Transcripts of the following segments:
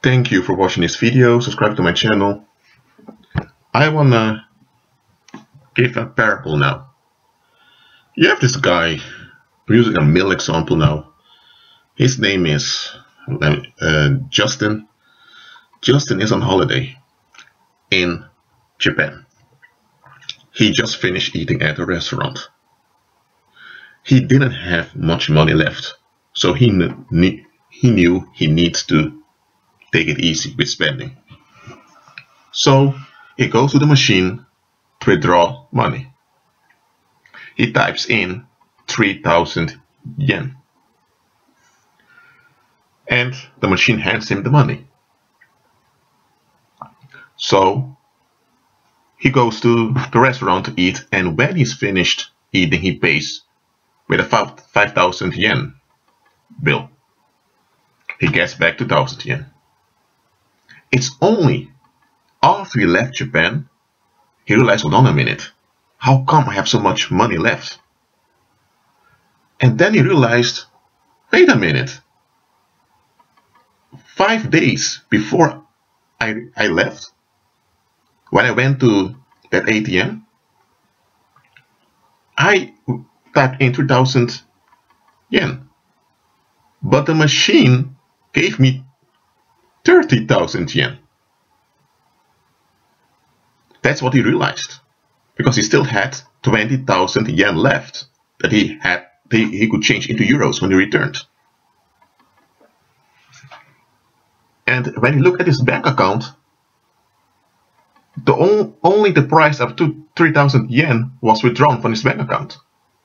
Thank you for watching this video. Subscribe to my channel. I wanna give a parable now. You have this guy, we're using a male example now. His name is Justin. Justin is on holiday in Japan. He just finished eating at a restaurant. He didn't have much money left, so he knew he needs to take it easy with spending. So he goes to the machine to withdraw money. He types in 3,000 yen. And the machine hands him the money. So he goes to the restaurant to eat, and when he's finished eating, he pays with a 5,000 yen bill. He gets back 2,000 yen. It's only after he left Japan, he realized, hold on a minute, how come I have so much money left? And then he realized, wait a minute, 5 days before I left, when I went to that ATM, I typed in 3,000 yen, but the machine gave me 30,000 yen. That's what he realized, because he still had 20,000 yen left that he could change into euros when he returned. And when he looked at his bank account, only the price of 3,000 yen was withdrawn from his bank account.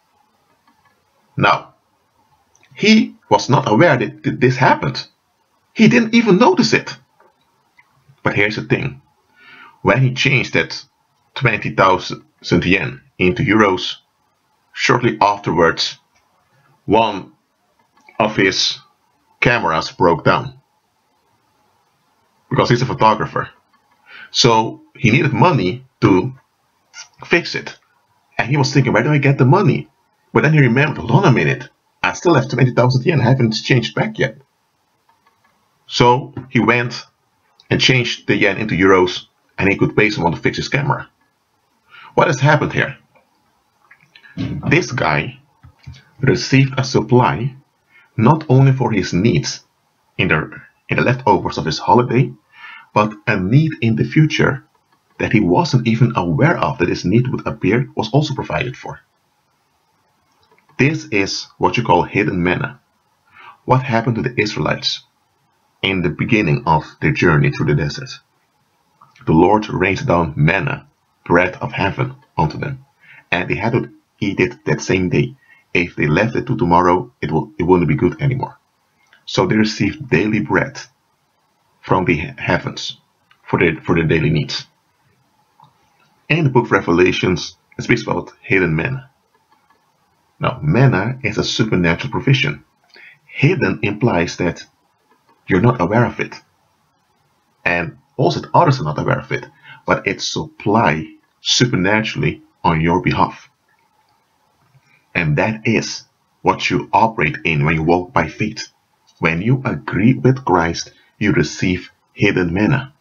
Now, he was not aware that this happened. He didn't even notice it. But here's the thing. When he changed that 20,000 yen into euros, shortly afterwards, one of his cameras broke down. Because he's a photographer. So he needed money to fix it. And he was thinking, where do I get the money? But then he remembered, hold on a minute, I still have 20,000 yen, I haven't changed back yet. So he went and changed the yen into euros, and he could pay someone to fix his camera. What has happened here? This guy received a supply not only for his needs in the leftovers of his holiday, but a need in the future that he wasn't even aware of that his need would appear was also provided for. This is what you call hidden manna. What happened to the Israelites in the beginning of their journey through the desert? The Lord rained down manna, bread of heaven, onto them, and they had to eat it that same day. If they left it to tomorrow, it wouldn't be good anymore. So they received daily bread from the heavens for their daily needs. In the book of Revelations, it speaks about hidden manna. Now, manna is a supernatural provision. Hidden implies that you're not aware of it, and also that others are not aware of it, but it's supplied supernaturally on your behalf. And that is what you operate in when you walk by faith. When you agree with Christ, you receive hidden manna.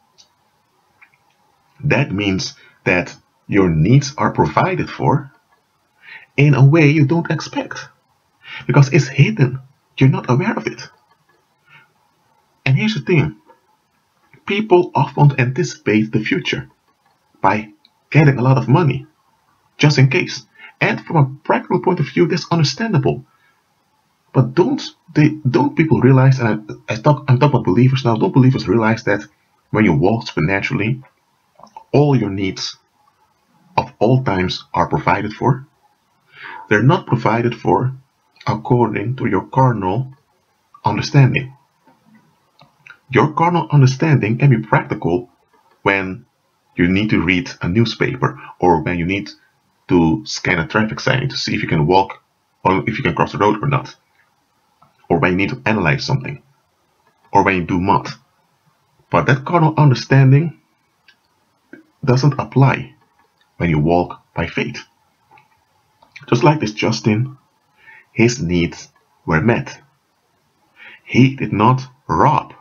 That means that your needs are provided for in a way you don't expect, because it's hidden. You're not aware of it. And here's the thing. People often anticipate the future by getting a lot of money, just in case. And from a practical point of view, that's understandable. But don't people realize, and I'm talking about believers now, don't believers realize that when you walk supernaturally, all your needs of all times are provided for? They're not provided for according to your carnal understanding. Your carnal understanding can be practical when you need to read a newspaper, or when you need to scan a traffic sign to see if you can walk or if you can cross the road or not, or when you need to analyze something, or when you do math. But that carnal understanding doesn't apply when you walk by faith. Just like this Justin, his needs were met. He did not rob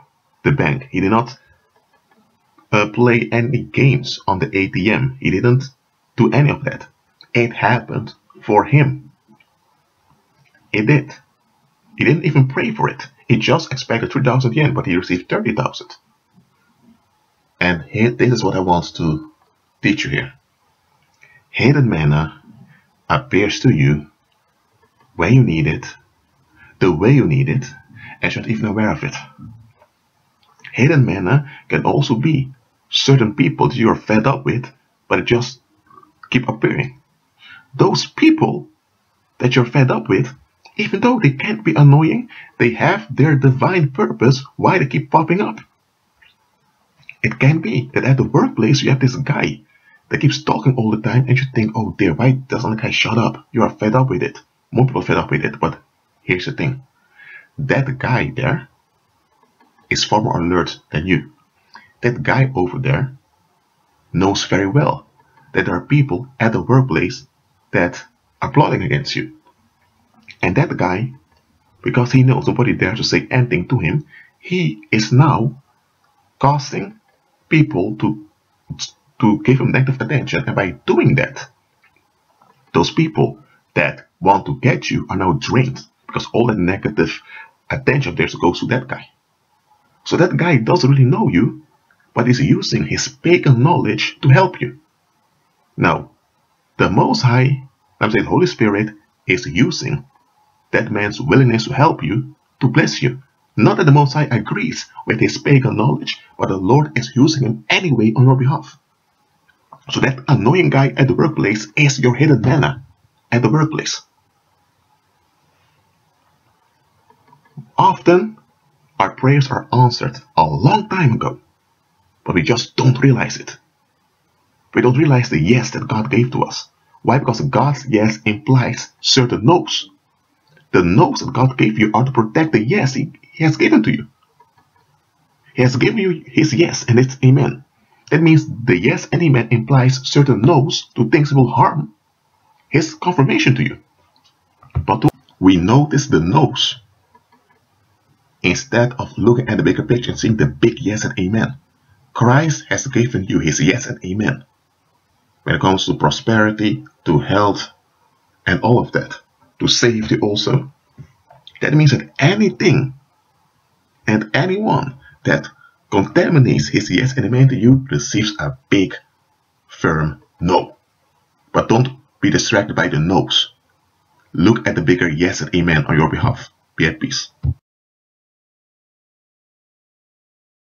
the bank. He did not play any games on the ATM. He didn't do any of that. It happened for him. It did. He didn't even pray for it. He just expected 3,000 yen, but he received 30,000. And here, this is what I want to teach you here. Hidden manna appears to you when you need it, the way you need it, and you're not even aware of it. Hidden manna can also be certain people that you are fed up with, but it just keep appearing. Those people that you're fed up with, even though they can't be annoying, they have their divine purpose why they keep popping up. It can be that at the workplace you have this guy that keeps talking all the time and you think, oh dear, why doesn't the guy shut up? You are fed up with it. More people are fed up with it, but here's the thing. That guy there is far more alert than you. That guy over there knows very well that there are people at the workplace that are plotting against you. And that guy, because he knows nobody dares to say anything to him, he is now causing people to give him negative attention. And by doing that, those people that want to get you are now drained, because all that negative attention there goes to that guy. So that guy doesn't really know you, but is using his pagan knowledge to help you. Now, the Most High, I'm saying the Holy Spirit, is using that man's willingness to help you to bless you. Not that the Most High agrees with his pagan knowledge, but the Lord is using him anyway on your behalf. So that annoying guy at the workplace is your hidden manna at the workplace. Often, our prayers are answered a long time ago, but we just don't realize it. We don't realize the yes that God gave to us. Why? Because God's yes implies certain no's. The no's that God gave you are to protect the yes He has given to you. He has given you His yes, and it's amen. That means the yes and amen implies certain no's to things that will harm His confirmation to you. But we notice the no's instead of looking at the bigger picture and seeing the big yes and amen. Christ has given you His yes and amen when it comes to prosperity, to health, and all of that, to safety also. That means that anything and anyone that contaminates His yes and amen to you receives a big, firm no. But don't be distracted by the no's. Look at the bigger yes and amen on your behalf. Be at peace.